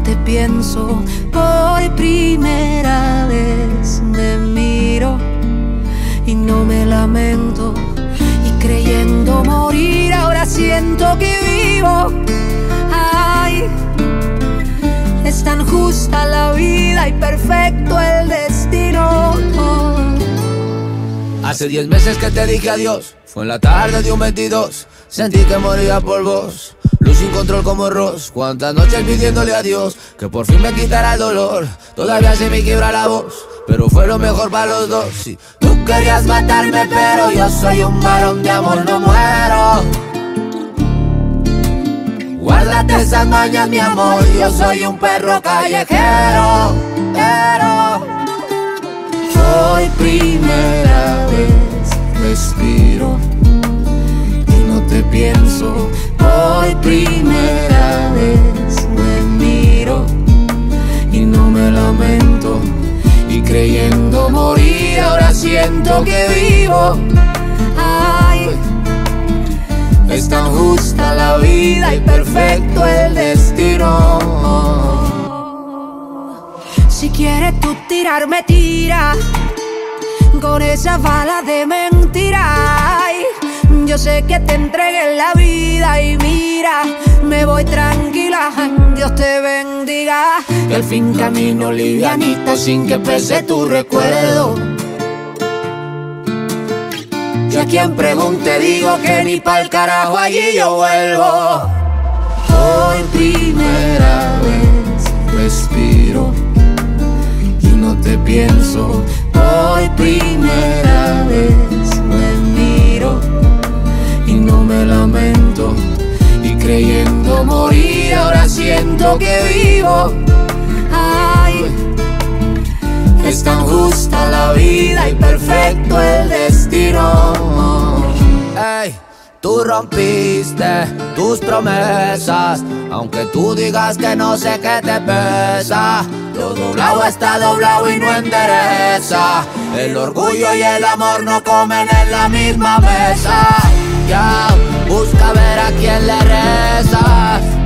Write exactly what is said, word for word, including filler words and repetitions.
te pienso. Por primera vez me miro y no me lamento, y creyendo morir ahora siento que vivo. Ay, es tan justa la vida y perfecto el destino. Hace diez meses que te dije adiós, fue en la tarde de un veintidós. Sentí que moría por vos, luz sin control como Ross. Cuántas noches pidiéndole a Dios que por fin me quitara el dolor. Todavía se me quiebra la voz, pero fue lo mejor para los dos. Sí, tú querías matarme, pero yo soy un varón de amor, no muero. Guárdate esas mañas, mi amor, yo soy un perro callejero. Pero hoy primera vez respiro y no te pienso. Hoy primera vez me miro y no me lamento, y creyendo morir ahora siento que vivo. Ay, es tan justa la vida y perfecto el destino. Si quieres tú tirarme, tira con esa bala de mentira. Ay, yo sé que te entregué la vida y mira, me voy tranquila, Dios te bendiga. Que al fin camino livianito sin que pese tu recuerdo. Y a quien pregunte digo que ni pa'l carajo allí yo vuelvo. Hoy primera vez Respiro y no te pienso. Hoy primera vez Me miro y no me lamento, y creyendo morir ahora siento que vivo. Ay, es tan justa la vida y perfecto el destino. Ey, tú rompiste tus promesas, aunque tú digas que no sé qué te pesa. Lo doblado está doblado y no endereza. El orgullo y el amor no comen en la misma mesa. Ya, busca ver a quién le rezas.